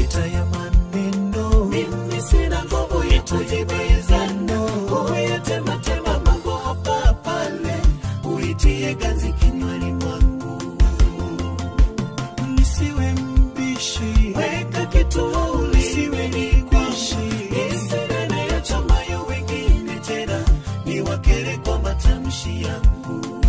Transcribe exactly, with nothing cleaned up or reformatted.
vita ya maneno. Mimi sina nguvu ya kujibizana, uyatema tema mambo hapa pale, uitie ganzi kinywani mwangu. Nisiwe mbishi, weka kituo, nisiwe nikwishi, isinene ya chamayo wengine tena, niwakere kwa matamshi yangu.